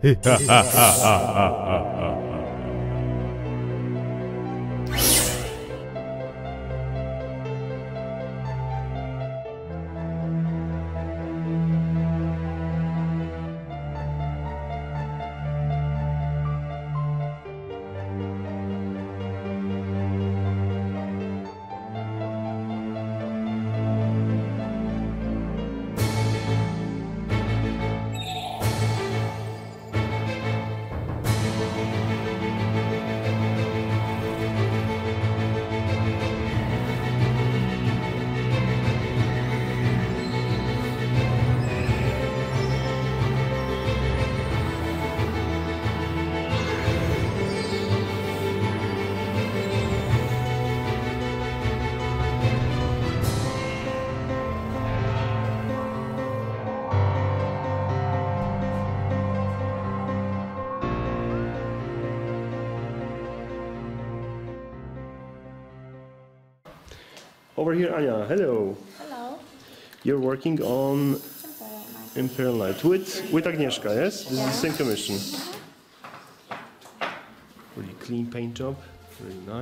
Over here, Anya. Hello. Hello. You're working on Imperial Night with Agnieszka, yes? This is the same commission. Really clean paint job. Really nice.